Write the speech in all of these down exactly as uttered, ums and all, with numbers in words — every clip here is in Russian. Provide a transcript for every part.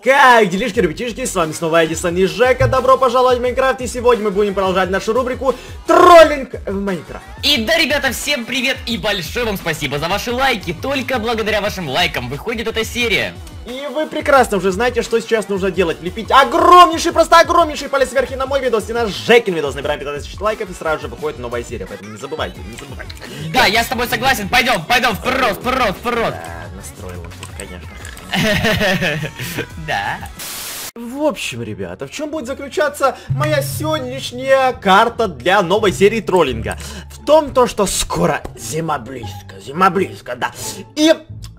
Как делишки, ребятишки, с вами снова Эдисон и Жека, добро пожаловать в Майнкрафт, и сегодня мы будем продолжать нашу рубрику Троллинг в Майнкрафт. И да, ребята, всем привет и большое вам спасибо за ваши лайки, только благодаря вашим лайкам выходит эта серия. И вы прекрасно уже знаете, что сейчас нужно делать, лепить огромнейший, просто огромнейший палец вверх и на мой видос, и на Жекин видос, набираем пятнадцать тысяч лайков, и сразу же выходит новая серия, поэтому не забывайте, не забывайте. Да, я с тобой согласен, пойдем, пойдем, вперед, вперед, вперед. Да, настроил он тут, конечно. Да. В общем, ребята, в чем будет заключаться моя сегодняшняя карта для новой серии троллинга? В том, то, что скоро зима близко, зима близко, да. И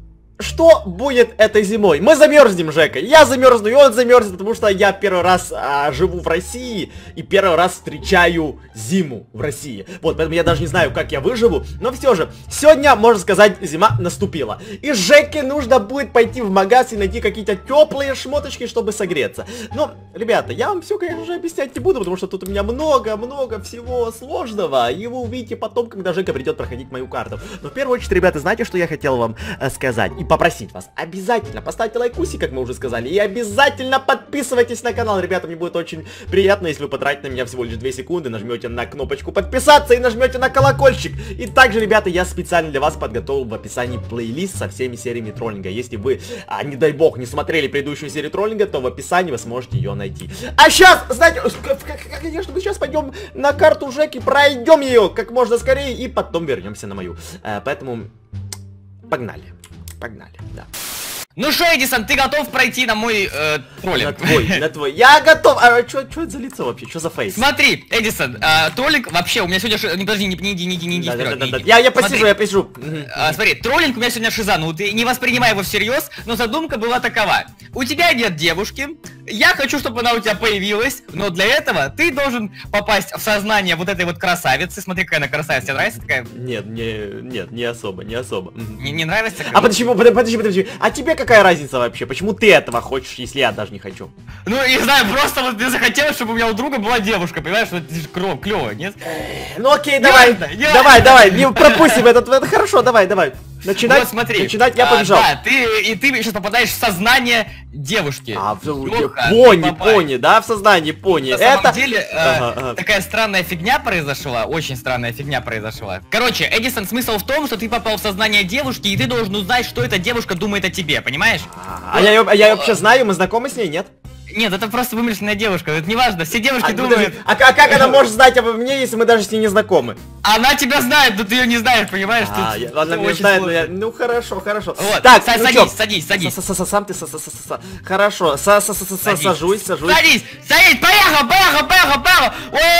что будет этой зимой? Мы замерзнем, Жека. Я замерзну, и он замерзнет, потому что я первый раз а, живу в России и первый раз встречаю зиму в России. Вот, поэтому я даже не знаю, как я выживу. Но все же, сегодня, можно сказать, зима наступила. И Жеке нужно будет пойти в магазин и найти какие-то теплые шмоточки, чтобы согреться. Но, ребята, я вам все, конечно же, объяснять не буду, потому что тут у меня много-много всего сложного. И вы увидите потом, когда Жека придет проходить мою карту. Но в первую очередь, ребята, знаете, что я хотел вам э, сказать? И попросить вас, обязательно поставьте лайкусик, как мы уже сказали, и обязательно подписывайтесь на канал, ребята, мне будет очень приятно, если вы потратите на меня всего лишь две секунды, нажмете на кнопочку подписаться и нажмете на колокольчик. И также, ребята, я специально для вас подготовил в описании плейлист со всеми сериями троллинга. Если вы, а, не дай бог, не смотрели предыдущую серию троллинга, то в описании вы сможете ее найти. А сейчас, знаете, конечно, мы сейчас пойдем на карту Жеки, пройдем ее как можно скорее и потом вернемся на мою. А, поэтому погнали. Погнали, да. Ну что, Эдисон, ты готов пройти на мой э, троллинг? На твой, на твой. Я готов. А что это за лицо вообще? Что за фейс? Смотри, Эдисон, э, троллинг вообще у меня сегодня ши... Не, подожди, не, не иди, не иди, не иди да, вперед. Да, да, не да. иди. Я, я посижу, я посижу. А, смотри, троллинг у меня сегодня шиза, ну ты не воспринимай его всерьез, но задумка была такова. У тебя нет девушки, я хочу, чтобы она у тебя появилась, но для этого ты должен попасть в сознание вот этой вот красавицы. Смотри, какая она красавица, тебе нравится такая? Нет, не, нет, не особо, не особо. Не, не нравится? А почему, подожди, подожди, а тебе какая разница вообще? Почему ты этого хочешь, если я даже не хочу? Ну, не знаю, просто вот мне захотелось, чтобы у меня у друга была девушка, понимаешь, что это же клево, нет? Ну окей, давай, не давай, давай, не пропустим этот, это хорошо, давай, давай. Начинать, вот смотри, начинать я а, побежал. Да, ты, и ты сейчас попадаешь в сознание девушки. А, в, Лёха, пони, пони, да, в сознании пони. На это... самом деле, ага, э, ага. такая странная фигня произошла, очень странная фигня произошла. Короче, Эдисон, смысл в том, что ты попал в сознание девушки, и ты должен узнать, что эта девушка думает о тебе, понимаешь? А, а я, ее, а я ее вообще знаю, мы знакомы с ней, нет? Нет, это просто вымышленная девушка, это не важно, все девушки А, думают... а, а как она может знать обо мне, если мы даже с ней не знакомы? Она тебя знает, но ты ее не знаешь, понимаешь? А, Тут я, она меня знает, но я... Ну хорошо, хорошо. Вот, так, са ну садись, чё? садись, садись. Сам ты, хорошо, сажусь, сажусь. Садись, садись, поехал, поехал, поехал, поехал.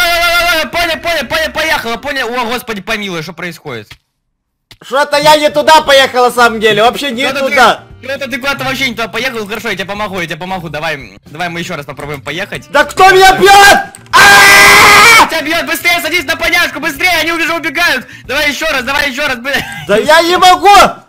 Ой, понял, понял, понял, поехала, понял. О, господи, помилуй, что происходит? Что-то я не туда поехал, на самом деле, вообще не Что-то туда. Ты, что-то ты куда-то вообще не туда поехал, хорошо, я тебе помогу, я тебе помогу, давай, давай мы еще раз попробуем поехать. Да кто меня бьет? Тебя бьет, быстрее садись на поняшку, быстрее, они уже убегают. Давай еще раз, давай еще раз, блядь. Да я не могу!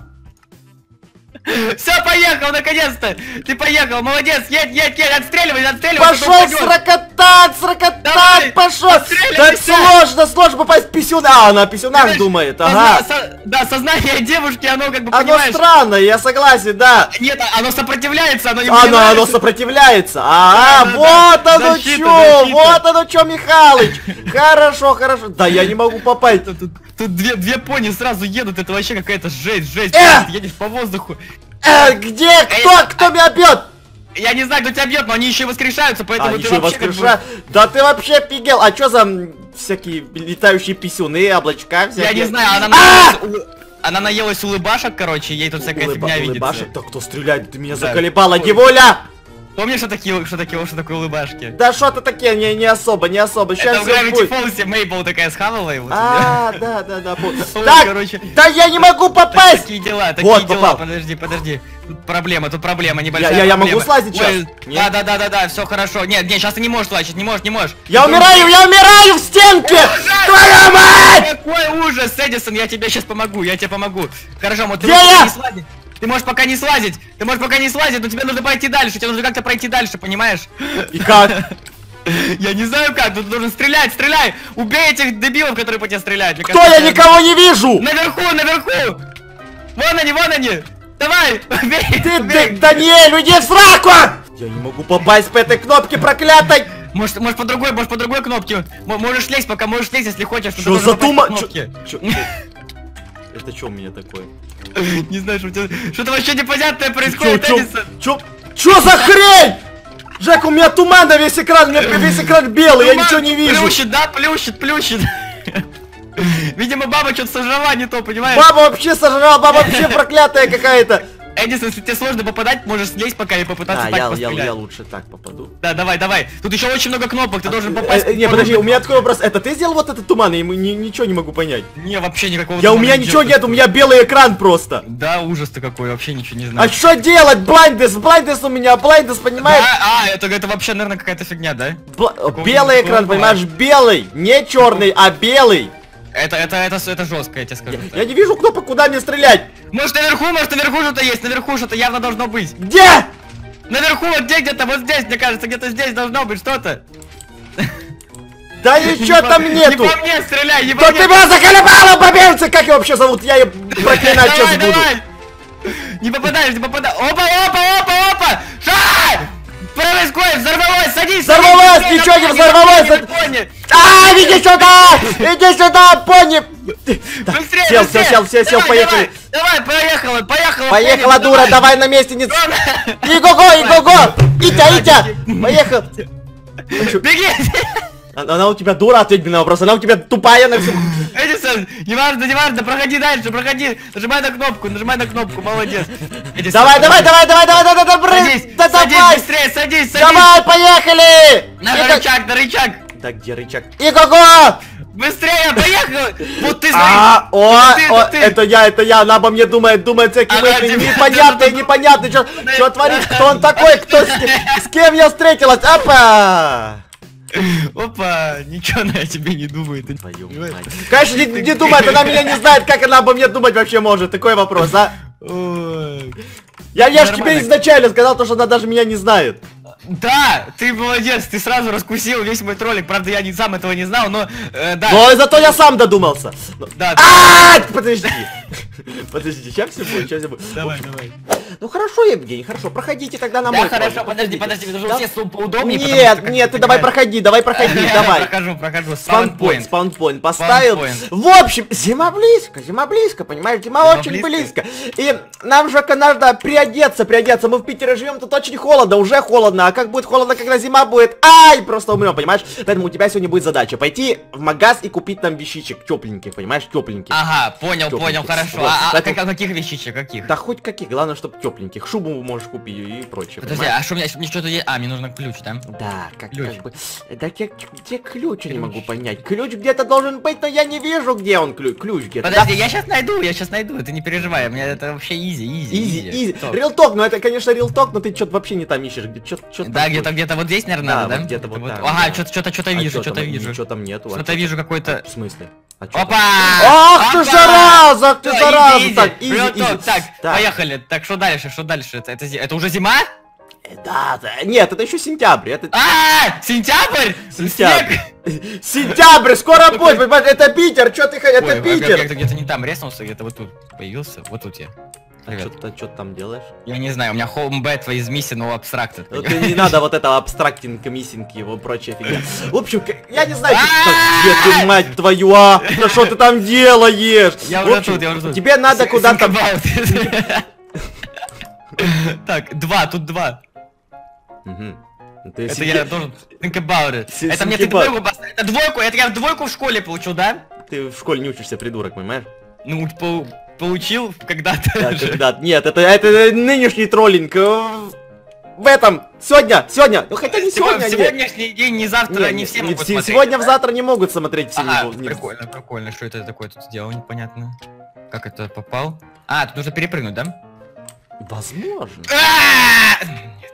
Все, поехал, наконец-то! Ты поехал, молодец, едь, едь, едь, отстреливай, отстреливай! Пошел сракотать, сракотать, пошел! Так сложно, сложно попасть в писюна. А, она о писюнах думает, ага. Со, да, сознание девушки, оно как бы, оно понимаешь... странно, я согласен, да. Нет, оно сопротивляется, оно не Оно, оно сопротивляется. А, да, да, вот да. оно Защита, чё, защита. вот оно чё, Михалыч. Хорошо, хорошо. Да я не могу попасть. Тут, тут, тут две, две пони сразу едут, это вообще какая-то жесть, жесть. Э! Едешь по воздуху. Э, где? Кто? Кто меня бьет? Я не знаю, кто тебя бьет, но они еще и воскрешаются, поэтому А, ты еще вообще как бы... воскрешаю. Да ты вообще офигел. А что за м, всякие летающие писюны, облачка всякие? Я не знаю, она А! наелась, улы- она наелась улыбашек, короче, ей тут всякая Улыба- фигня видится. улыбашек? Да кто стреляет? Ты меня Да. заколебала, Ой. Дивуля! Помнишь, что такие, что такие, что такое улыбашки? Да что-то такие, не, не особо, не особо. Сейчас Это в Gravity будет. Falls Мейбл такая схавала его. А, да, да, да. пол- Ой, Так, короче. да я не могу попасть! Такие дела, такие Вот, дела. попал. Подожди, подожди. Тут проблема, тут проблема, небольшая Я- я- я проблема. могу слазить Ой, сейчас? Нет? Да, да, да, да, да, все хорошо. Нет, нет, сейчас ты не можешь слазить, не можешь, не можешь. Я Ты умираю, я умираю в стенке! Ужас! Твою мать! Какой ужас, Эдисон, я тебе сейчас помогу, я тебе помогу. Хорошо, вот ты Где можешь я? пока не слазить. Ты можешь пока не слазить, ты можешь пока не слазить, но тебе нужно пойти дальше, тебе нужно как-то пройти дальше, понимаешь? И как? Я не знаю как, тут нужно стрелять, стреляй! Убей этих дебилов, которые по тебе стреляют. Мне Кто? кажется, Я никого не вижу! Наверху, наверху! Вон они, вон они! Давай! Убей! Ты, убей. да, Даниэль, уйди в сраку! Я не могу попасть по этой кнопке проклятой! Может, может по другой, может по другой кнопке. М можешь лезть, пока можешь лезть, если хочешь. Что за тума? Это что у меня такое? Не знаю, что у тебя... Что-то вообще непонятное происходит, Эдисон. Чё? Чё за хрень? Жек, у меня туман на весь экран, у меня весь экран белый, я ничего не вижу. Плющит, да? Плющит, плющит. Видимо, баба что-то сожрала не то, понимаешь? Баба вообще сожрала, баба вообще проклятая какая-то. Эдисон, если тебе сложно попадать, можешь слезть пока и попытаться а, так я, пострелять. Я, я лучше так попаду. Да, давай, давай. Тут еще очень много кнопок, ты а, должен попасть. Э, не, подожди, у меня такой вопрос. Это ты сделал вот этот туман? Я ни, ничего не могу понять. Не, вообще никакого. Я, у меня ничего нет, у меня белый экран просто. Да, ужас-то какой, вообще ничего не знаю. А что делать? Блайндес, блайндес у меня, блайндес, понимаешь? Да, а, это, это вообще, наверное, какая-то фигня, да? Бла белый экран, понимаешь, белый. Не черный, а белый. Это, это, это, это жестко, я тебе скажу. Я, я не вижу кнопок, куда мне стрелять. Может наверху, может наверху что-то есть, наверху что-то явно должно быть. Где? Наверху, вот где где-то, вот здесь, мне кажется, где-то здесь должно быть что-то. Да ничего там нету. Не по мне стреляй, не по мне. мне. Ты меня заколебала, победцы, как ее вообще зовут? Я ее проклинать сейчас буду. Не попадаешь, не попадаешь. Опа, опа, опа, опа. Шай! Происходит, взорвалось, садись! Взорвалось, садись, ничего не пони, взорвалось! пони, пони. А, иди сюда! Иди сюда, пони! Быстрее, сел, быстрее. сел, сел, сел, сел, Давай, поехали! Давай, давай, поехала, поехала! Поехала, пони, дура, давай, давай на месте, не... Иго-го, иго-го! Итя, Итя! Поехал! Беги! Она у тебя дура, ответь мне на вопрос, она у тебя тупая на всю... Эдисон, не важно, не важно, проходи дальше, проходи. Нажимай на кнопку, нажимай на кнопку, молодец. Эдисон, давай, давай, давай, давай, давай, давай, давай, садись, да садись, давай! быстрее, садись, садись. Давай, поехали! На Иго... рычаг, на рычаг. Да где рычаг? Иго-го! Быстрее, поехали! Вот ты А, смотри! о, ты, о, ты. это я, это я, она обо мне думает, думает всякие Она мысли, тебе- непонятные, непонятные, что, что творит, кто он такой, кто с, с кем я встретилась, опа! Опа, ничего она о тебе не думает. Твою мать. Конечно, не, не думает, она меня не знает, как она обо мне думать вообще может, такой вопрос, а? Ой. Я, я же тебе Нормально. изначально сказал, то, что она даже меня не знает. Да, ты молодец, ты сразу раскусил весь мой ролик. Правда, я не сам этого не знал, но э, да. Но зато я сам додумался. Да, А, подожди. Подожди, сейчас все будет, сейчас все будет. давай, давай. Ну хорошо, Евгений, хорошо, проходите тогда на Да, мой хорошо, троллинг, подожди, проходите. подожди, Да? уже все поудобнее. Нет, нет, ты давай проходи, давай проходи, Я давай. прохожу, прохожу. Спаунпоинт, Спаунпоинт. спаунпоинт поставил. Спаунпоинт. В общем, зима близко, зима близко, понимаешь, зима, Зима очень близко. близко. И нам же надо приодеться, приодеться. Мы в Питере живем, тут очень холодно, уже холодно. А как будет холодно, когда зима будет? Ай, просто умрем, понимаешь? Поэтому у тебя сегодня будет задача пойти в магаз и купить нам вещичек тепленьких, понимаешь, тепленьких. Ага, понял, Тёпленьких. понял, хорошо. Вот, А, а поэтому- как- а каких вещичек, каких? Да хоть каких, главное, чтобы тепленьких. Шубу можешь купить и прочее. Подожди, понимаешь? а что у меня, мне что-то есть? А, мне нужен ключ, да? Да, как, Ключ. как бы. Да где, где ключ, я не Ключ. могу понять. Ключ где-то должен быть, но я не вижу, где он ключ. Ключ где-то. да? Подожди, я сейчас найду, я сейчас найду, ты не переживай, у меня это вообще изи, изи. Изи, изи. Стоп. Рилток, ну это, конечно, рилток, но ты что-то вообще не там ищешь. Где, чё, чё Да, где-то где-то вот здесь, наверное, Да, надо, да? вот где-то вот там, Ага, да. что-то что-то что-то вижу, что-то вижу. Ничего там нету. а Что-то чё вижу там? какой-то. В смысле? А чё Опа! там? Ах ты Опа! зараза, ах ты Всё, зараза! изи, изи. Так, изи, Рилток, изи. Так, Так. поехали. Так, что дальше, что дальше? Это, это, зи- это уже зима? Э, Да, да, нет, это еще сентябрь, это А, сентябрь? сентябрь. Снег? Сентябрь, скоро будет, понимаешь, это Питер, что ты, х- это Ой, я Питер. как-то где-то не там резнулся, где-то вот тут появился, вот тут я. Привет. Что ты там делаешь? Я не знаю, у меня home beta из миссионного абстракта. Ну, ты не надо вот это абстрактинг, миссинг его прочая фигня. В общем, к- я не знаю, где ты, мать твою, а? Да что ты там делаешь? Я В уже общем, тут, я уже тут. тебе надо Think куда-то... about it. Так, два, тут два. Мгм. Ты Это себе- я должен think about it. Си- Это мне think ты about- двойку поставил. Это двойку, это я двойку в школе получил, да? Ты в школе не учишься, придурок, понимаешь? Ну, по- получил когда-то. Да, же. когда... Нет, это, это нынешний троллинг. э, В этом, сегодня, сегодня, ну хотя не Сего- сегодня, нет. Сегодняшний день, не завтра, Не, не все не, могут се- смотреть. сегодня, в завтра не могут смотреть все. Ага, не- не- прикольно, прикольно. Что это такое тут сделал, непонятно. Как это попал? А, тут нужно перепрыгнуть, да? Возможно. А!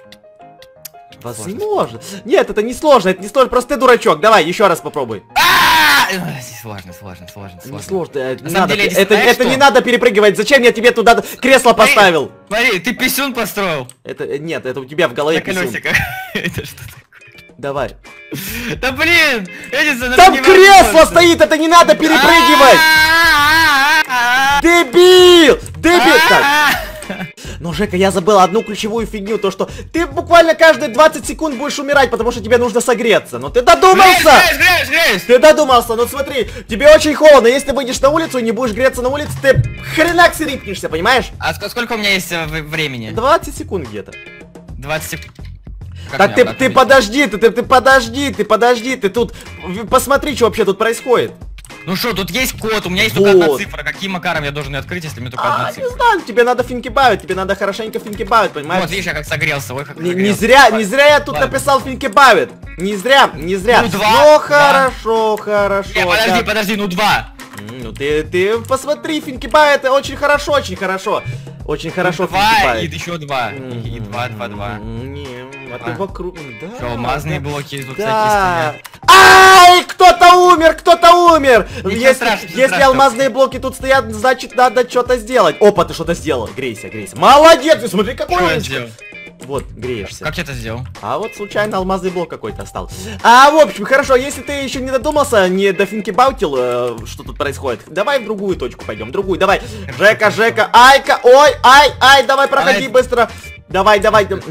Возможно. Нет, это не сложно, это не сложно, просто ты дурачок. Давай, еще раз попробуй. А! Ой, Сложно, сложно, сложно, Не сложно. сложно, э, не На самом надо. деле, это знаешь это что? не надо перепрыгивать. Зачем я тебе туда кресло поставил? Смотри, ты писюн построил Это э, нет, это у тебя в голове на писюн. колесиках. Это что такое? Давай. Да блин! Эдисон, это Там кресло невозможно. стоит, это не надо перепрыгивать. А-а-а-а-а-а. Дебил! Дебил! Так, А-а-а. Но, Жека, я забыл одну ключевую фигню, то что ты буквально каждые двадцать секунд будешь умирать, потому что тебе нужно согреться. Но ты додумался! Грейс, Грейс, Грейс! Ты додумался, ну смотри, тебе очень холодно, если выйдешь на улицу и не будешь греться на улице, ты хренак срипнешься, понимаешь? А ск сколько у меня есть э, времени? двадцать секунд где-то. двадцать секунд. Так ты, ты подожди, ты, ты, ты подожди, ты подожди, ты тут посмотри, что вообще тут происходит. Ну что, тут есть код, у меня есть Вот. только одна цифра. Каким макаром я должен ее открыть, если у меня только А, одна не цифра? знаю, тебе надо финкебаут, тебе надо хорошенько финкебаут, понимаешь? Вот, видишь, я как согрелся, ой, как Не, не согрелся. зря, не зря я тут Ладно. написал финкебаут. Не зря, не зря. Ну, два, Ну, два. хорошо, хорошо. Не, подожди, так. подожди, ну два. М, Ну ты, ты посмотри, финкебаут, это очень хорошо, очень хорошо. Очень хорошо Два и финкебаут. еще два. И и два, два, два. Не, а ты А. вокруг, да. Что, алмазные да. блоки тут Да. всякие стоят. Ай, кто-то умер, кто-то умер. Ничего Если, страшного, ничего если страшного. алмазные блоки тут стоят, значит надо что-то сделать. Опа, ты что-то сделал. Грейся, грейся. Молодец, ты смотри, какой Что я умничка. сделал? Вот, греешься. Как я это сделал? А вот случайно алмазный блок какой-то стал. А, в общем, хорошо, если ты еще не додумался, не дофинкебаутил, э, что тут происходит, давай в другую точку пойдем, в другую, давай. Жека, Жека, Айка, ой, ай, ай, давай, проходи Ай. быстро. Давай, давай. Чем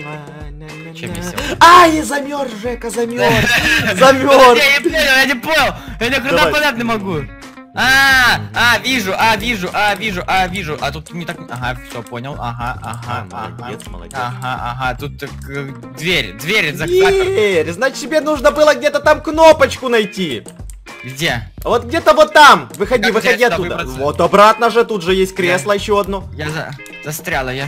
весело? Ай, замерз, Жека, замерз. Подожди, Замерз. я не понял, я не понял. Я ни хрена Давай. понять не могу. А, а, вижу, а, вижу, а, вижу, а, вижу. А тут не так. Ага, все понял. Ага, ага, А, ага. молодец, молодец. Ага, ага. Тут так, э, дверь, дверь за запер- Дверь, значит тебе нужно было где-то там кнопочку найти. Где? Вот где-то вот там. Выходи, Как выходи взять, оттуда. выбраться? Вот обратно же, тут же есть кресло еще одно. Я за... застряла, я.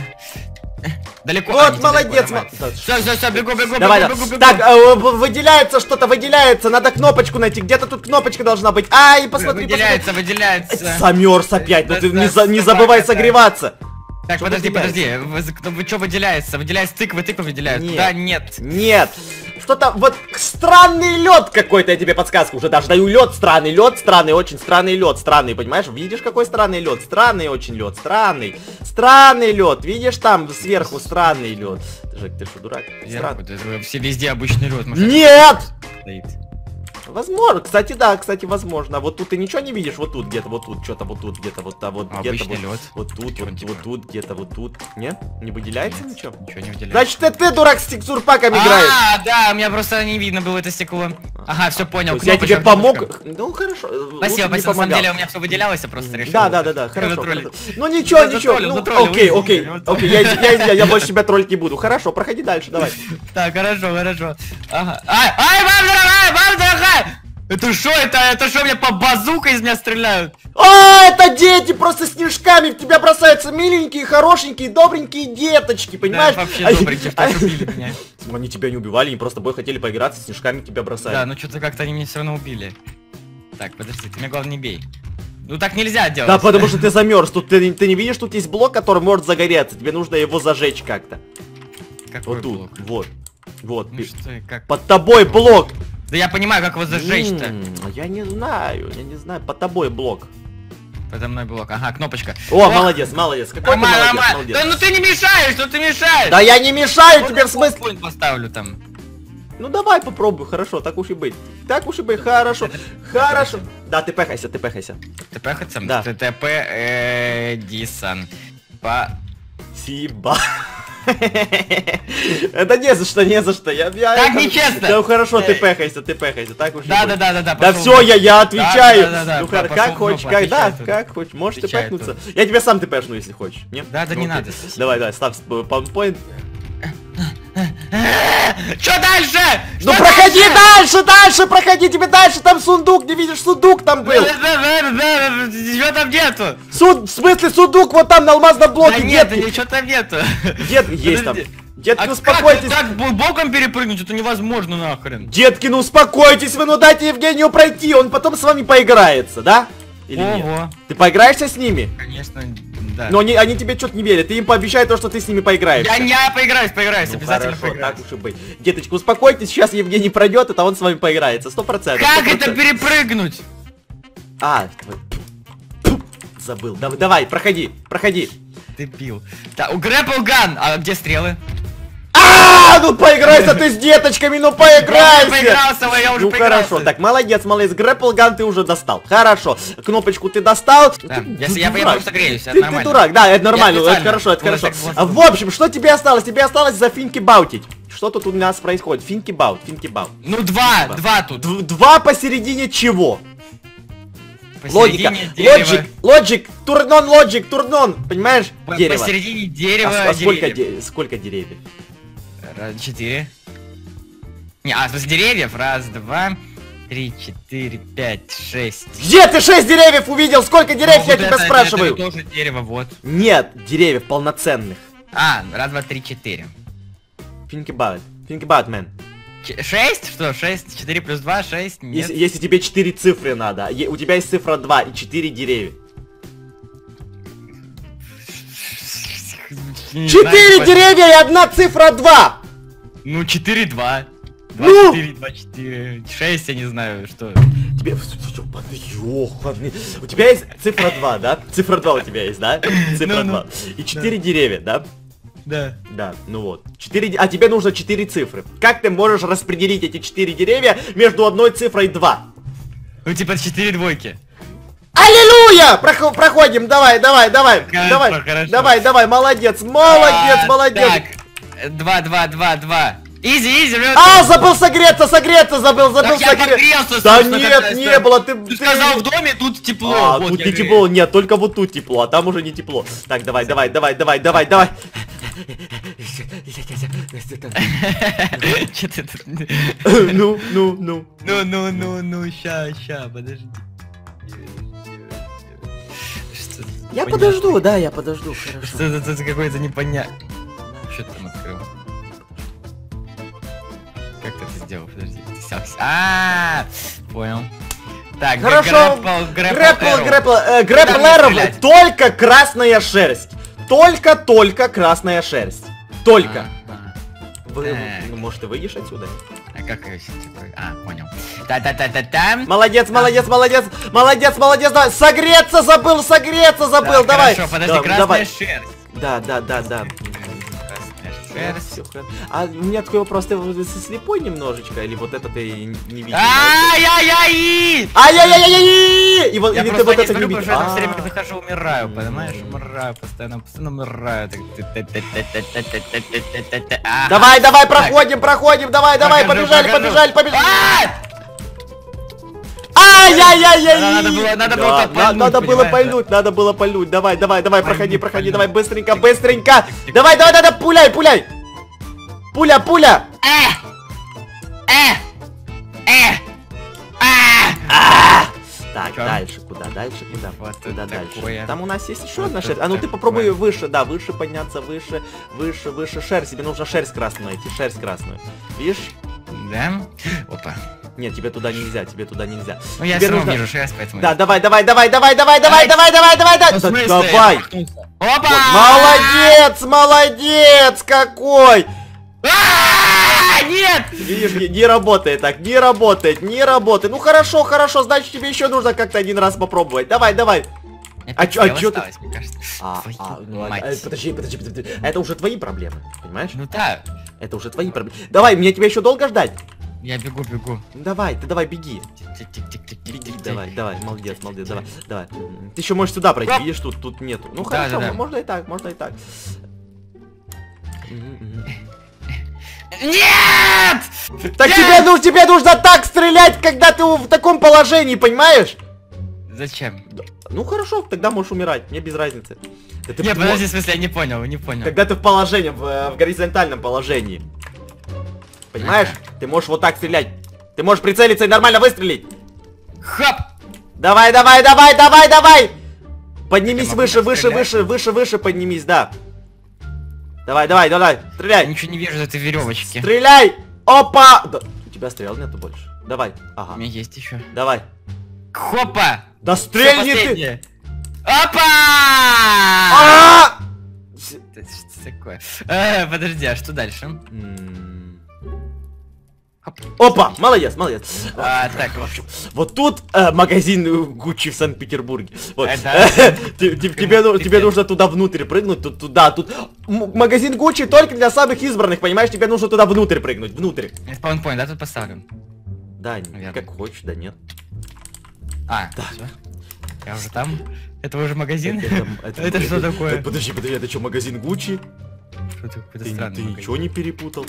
Далеко. Вот, а, не молодец, далеко, ма- Все, все, все, бегу, бегу, Давай, бегу, давай. бегу, бегу. Так, э, в- выделяется что-то, выделяется. Надо кнопочку найти. Где-то тут кнопочка должна быть. Ай, посмотри, выделяется, посмотри. выделяется. Замерз опять. Ну ты не, за- не Да, забывай да, да. согреваться. Так, Что подожди, выделяется? подожди. Вы, вы что выделяется? Выделяется тыквы, тыквы выделяют. Нет. Да, нет. Нет. Что-то вот странный лед какой-то, я тебе подсказку уже даже даю. Лед странный, лед странный, очень странный лед, странный, понимаешь? Видишь, какой странный лед? Странный очень лед, странный. Странный лед. Видишь, там сверху странный лед. Жек, ты что, дурак? Я- Странный. это все везде обычный лед. Нет! Стоит. Возможно, кстати, да, кстати, возможно. Вот тут ты ничего не видишь, вот тут где-то, вот тут, что-то вот тут, где-то вот, а вот где-то Обычный вот, лед. вот тут, Чё вот, он типа? вот тут, где-то вот тут. Нет? Не выделяется Нет, ничего? Ничего не выделяется. Значит, это ты, дурак, с текстурпаком играешь. А, да, у меня просто не видно было это стекло. Ага, все То понял. есть я тебе кнопочка, помог. кнопочка. Ну хорошо. лучше Спасибо, не спасибо. На самом помогал. деле у меня все выделялось, я просто решил. Да, да, да, да, хорошо. затроллить. хорошо. Ну ничего, Я ничего. затроллил, Ну, затроллил, окей, вы окей, извините. окей, я, я, я, я больше тебя троллить не буду. Хорошо, проходи дальше, давай. Так, хорошо, хорошо. Ага. Ай, ай, мам дорогая, мам дорогая! Это что, это, это что, мне по базукой из меня стреляют? А, это дети просто снежками в тебя бросаются, миленькие, хорошенькие, добренькие деточки, Да, понимаешь? вообще А- добренькие, что убили меня. Они тебя не убивали, они просто бой хотели поиграться, снежками тебя бросали. Да, ну что-то как-то они меня все равно убили. Так, подожди, ты меня главное не бей. Ну так нельзя делать. Да, потому что ты замерз. Тут ты, ты не видишь, тут есть блок, который может загореться. Тебе нужно его зажечь как-то. Какой Вот тут. блок? Вот. Вот. Ну пи- что, и как? Под тобой блок. Да я понимаю, как его зажечь-то. М, Я не знаю, я не знаю. Под тобой блок. Подо мной блок. Ага, кнопочка. О, Ох, молодец, молодец. Какой ты Нормально, молодец, нормально. молодец. Да ну ты не мешаешь, ну ты мешаешь. Да я не мешаю Можно тебе в смысле. point поставлю там. Ну давай попробуй, хорошо, так уж и быть. Так уж и быть, хорошо. Это- Хорошо. Да, ты пехайся, ты пехайся. Ты пехаться? Да. ТТП Эдисон. По... Спасибо. Это не за что, не за что. Я, я, Так я- нечестно. Да хорошо, ты Э. пехайся, ты пехайся, так уж и Да, быть. да, да, да, да. Да пошел все, в- я, я отвечаю. Да, да, да, Ну да, хор- пошел как в хочешь, жопу, как, да, отвечай тут. как хочешь, можешь ты Отвечай пехнуться. Я тебя сам ты пешну, если хочешь. Не? Да, да, Ну, не окей. надо, спасибо. Давай, давай, ставь пампоинт. Чё дальше? Ну Что проходи дальше, дальше, проходи, тебе дальше, там сундук, не видишь, сундук там был. Чего там нету? Суд, в смысле сундук вот там на алмазном блоке, Да нет, детки. ничего там нету. Дет, есть там. Подожди. Детки, А как успокойтесь. так бо- боком перепрыгнуть? Это невозможно нахрен. Детки, ну успокойтесь, вы, ну дайте Евгению пройти, он потом с вами поиграется, да? Или нет? Ого. Ты поиграешься с ними? Конечно, да. Но они, они тебе что-то не верят, ты им пообещай то, что ты с ними поиграешься. Я не поиграюсь, поиграюсь, Ну, обязательно хорошо, поиграюсь. так уж и быть. Деточка, успокойтесь, сейчас Евгений пройдет, это он с вами поиграется, сто процентов. Как это перепрыгнуть? А, тьфу, забыл. Давай, давай, проходи, проходи. Ты пил. Так, у Грэппл Ган, а где стрелы? А, А, ну поиграйся ты с деточками, ну поиграйся! Поигрался, я уже Ну поигрался. хорошо, так, молодец, молодец, грэпплган ты уже достал. Хорошо, кнопочку ты достал. Да, Ты- если ты я дурак. просто греюсь, это Ты, ты нормально. дурак, да, это нормально, это специально. хорошо, это Вот хорошо. так вот. А, В общем, что тебе осталось? Тебе осталось за финки баутить. Что тут у нас происходит? Финки баут, финки баут. Ну два, два тут. Д- Два посередине чего? Логика. Посередине дерева. Лоджик, лоджик, турнон, лоджик, турнон. Понимаешь? По- Дерево. Посередине дерева. А, а сколько, деревьев. де- сколько деревьев? Раз, четыре. Не, а, с деревьев. Раз, два, три, четыре, пять, шесть. Где ты шесть деревьев увидел? Сколько деревьев, Ну, я вот тебя это- спрашиваю? Это тоже дерево, вот. Нет, деревьев полноценных. А, раз, два, три, четыре. Think about it. Think about it, man. Ч- Шесть? Что, шесть? Четыре плюс два, шесть? Нет. Если, если тебе четыре цифры надо, е- у тебя есть цифра два и четыре деревья. Не четыре знаю, деревья и одна цифра два! Ну, четыре, два. Два, Ну! четыре, два, четыре. Шесть, я не знаю, что. Тебе... Ёбаный. У тебя есть цифра два, да? Цифра два у тебя есть, да? Цифра Ну-ну. два. И четыре деревья, да? Да. Да, ну вот. четыре, а тебе нужно четыре цифры. Как ты можешь распределить эти четыре деревья между одной цифрой два? Ну, типа четыре двойки. Аллилуйя! Прохо- проходим, давай, давай, давай, Хорошо, давай, хорошо. давай, давай, молодец, молодец, А, молодец. Так, два, два, два, два. Изи, изи, блин. А, забыл согреться, согреться, забыл, забыл Так я согреться. погрелся, Да собственно, нет, когда- не было, ты... Ты сказал, в доме тут тепло. А, вот тут я не говорю. тепло, нет, только вот тут тепло, а там уже не тепло. Так, давай, давай, давай, давай, давай, давай. Че ты тут? Ну, ну, ну. Ну, ну, ну, ну, ща, ща, подожди. Что за Я непонятно? подожду, да, я подожду, хорошо. Что это за какой-то непонятно? Что ты там открыл? Как ты это сделал? Подожди, ты сел. А, понял. Так, Хорошо, грэппл, грэппл, arrow. грэпл, э, Куда мне грэпплеров стрелять? только красная шерсть. Только-только красная шерсть. Только. А, Вы, Так. ну, может, ты выйдешь отсюда? А как ее сейчас такое? А, понял. Та-та-та-та-та. Молодец, молодец, молодец, молодец, молодец, давай. Согреться забыл, согреться забыл, Так, давай. Хорошо, подожди, Да, красная давай. шерсть. Да, да, да, да. Красная шерсть. Всё хорошо. А у меня такой вопрос, ты вот слепой немножечко, или вот это ты не видишь? Ай-яй-яй! Ай-яй-яй-яй! И вот, Я или ты просто вот не это не смотрю, потому видишь? что я там А. все время захожу, умираю, понимаешь? Умираю, постоянно, постоянно умираю. Так, та-та-та-та-та-та-та-та-та-та. А, Давай, давай, так. проходим, проходим, давай, давай, Покажу, побежали, покажу. побежали, побежали. А! Ай-яй-яй-яй! Надо было- надо было Да, так пальнуть, надо было понимаешь, пальнуть, надо было пальнуть. Давай, давай, давай, Пальнуть, проходи, проходи, пальнуть. давай, быстренько, быстренько. Тик-тик. Давай, давай, давай, пуляй, пуляй. Пуля, пуля. Э! Э! Э! А! А! Так, Чё? дальше, куда, дальше, куда, Вот куда это дальше? такое. Там у нас есть еще Вот одна это шерсть. А ну ты такое. попробуй выше, да, выше подняться, выше, выше, выше шерсть. Тебе нужно шерсть красную найти, шерсть красную. Видишь? Да? Опа. Нет, тебе туда нельзя, тебе туда нельзя. Ну я Тебе все равно нужно- вижу шерсть, поэтому... Да, давай, давай, давай, давай, давай, давай, Ай. давай, давай, давай, Ну, давай, в смысле? давай. Я промахнулся. Опа! Молодец, молодец, какой! А, нет! Видишь, не, не работает так, не работает, не работает. Ну хорошо, хорошо, значит тебе еще нужно как-то один раз попробовать. Давай, давай. А чё- а чё ты- осталось, мне кажется. А, Твою а, ну, а, мать. а, подожди, подожди, подожди. Это уже твои проблемы, понимаешь? Ну да, Это уже твои проблемы. Давай, мне тебя еще долго ждать? я бегу, бегу. Ну, давай, ты давай, беги. Тик-тик-тик-тик-тик-тик. Беги, давай, давай, молодец, молодец, давай, давай. М, Ты еще можешь сюда пройти, Оп. видишь, тут, тут нету. Ну Да, хорошо, да, да. можно и так, можно и так. Мгм, мгм. Нет! Так Нет! тебе, ну, тебе нужно так стрелять, когда ты в таком положении, понимаешь? Зачем? Да. Ну хорошо, тогда можешь умирать, мне без разницы. Да ты Нет, мо- подожди, в смысле, я не понял, не понял. Когда ты в положении, в, э, в горизонтальном положении. Понимаешь? Ты можешь вот так стрелять. Ты можешь прицелиться и нормально выстрелить. Хап! Давай, давай, давай, давай, давай! Поднимись Я могу выше, так выше, стрелять? выше, выше, выше поднимись, да. Давай, давай, давай, Я стреляй. ничего не вижу за этой веревочки. Стреляй! Опа! Да, у тебя стрел нету больше. Давай, У ага, меня есть еще. давай. Хопа! Да Всё, стрельни ты! последнее. Опа! А! Это что такое? Э, подожди, а что дальше? М, Опа, молодец, молодец. А, так, В общем, вот тут э, магазин Гуччи в Санкт-Петербурге. Вот. Это- Ты- ты- Тебе ну- тебе нужно туда внутрь прыгнуть, тут туда, тут м- магазин Гуччи только для самых избранных, понимаешь? Тебе нужно туда внутрь прыгнуть, внутрь. Спаунпоинт, да, тут поставлю? Да, Наверно. как хочешь, да нет. А, Да. всё. Я уже там. Это уже магазин? Это- это- Это что это- такое? так, Подожди, подожди, это что, магазин Гуччи? Что такое? Ты, Странный ты магазин. ничего не перепутал?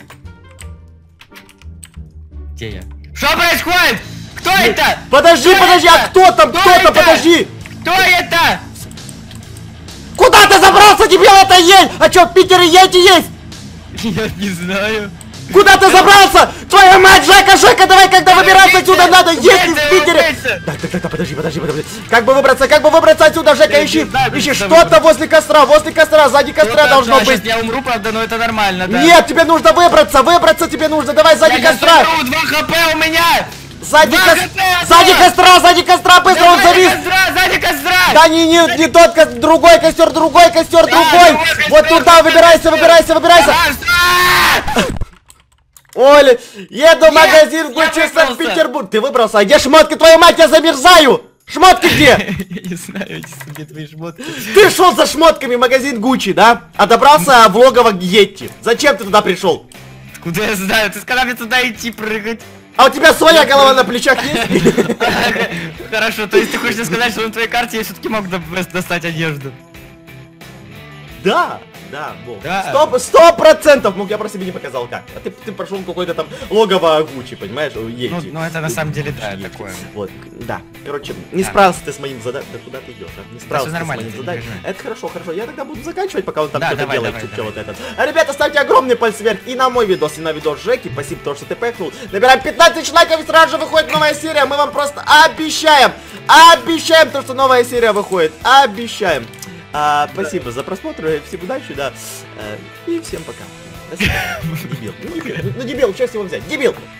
Где я? Что происходит? Кто это? Подожди, Кто подожди, это? а кто там, Кто кто там, это? подожди! Кто это? Куда ты забрался, дебил, это ель? А что, в Питере ельти есть? Я не знаю. Куда ты забрался? Твою мать, Жека, Жека, давай, когда выбираться Убейте! отсюда надо, есть Убейте! в Питере! Убейте! Так, так, так, так, подожди, подожди, подожди. Как бы выбраться, как бы выбраться отсюда, Жека, Я ищи, не знаю, ищи куда что-то выбраться. возле костра, возле костра, сзади костра Вот должно да, быть. щас я умру, правда, но это нормально, да. Нет, тебе нужно выбраться, выбраться тебе нужно, давай я сзади сейчас костра. умру, два хп у меня! Сзади, Два кос- хп, сзади да. костра, сзади костра, быстро он Сзади завис. костра, сзади костра! Да не, не, не тот костер, другой костер, другой костер, другой. другой костер, Вот туда, другой выбирайся, костер. выбирайся, выбирайся. Пожалуйста! Оля, еду в магазин я Гуччи выбрался. Санкт-Петербург. Ты выбрался, а где шмотки, твою мать, я замерзаю. Шмотки где? Я не знаю, эти где твои шмотки. Ты шел за шмотками в магазин Гуччи, да? А добрался в логово Йети. Зачем ты туда пришел? Куда я знаю? Ты сказал мне туда идти прыгать. А у тебя своя голова на плечах есть? Хорошо, то есть ты хочешь сказать, что на твоей карте я все-таки мог до- достать одежду? Да, да, Бог. Да. Сто, сто процентов мог, я просто себе не показал как. А ты, ты прошел какое-то там логово Гуччи, понимаешь? Ну, Йети. ну это на самом деле, да, Йети. такое. Вот, да. Короче, не Да. справился ты с моим заданием. Да куда ты идешь, а? Не справился всё ты с нормально, моим ты не заданием. переживай. Это хорошо, хорошо. Я тогда буду заканчивать, пока он там Да, что-то давай, делает, давай, чуть-чуть давай. вот этот. А, ребята, ставьте огромный палец вверх и на мой видос, и на видос Жеки. Спасибо, то, что ты пэкнул. Набираем пятнадцать тысяч лайков, и сразу же выходит новая серия. Мы вам просто обещаем, обещаем то, что новая серия выходит. Обещаем. А, спасибо за просмотр, всем удачи, да. Э, И всем пока. До свидания. Дебил. Ну, дебил. Ну, дебил, что с него взять? Дебил!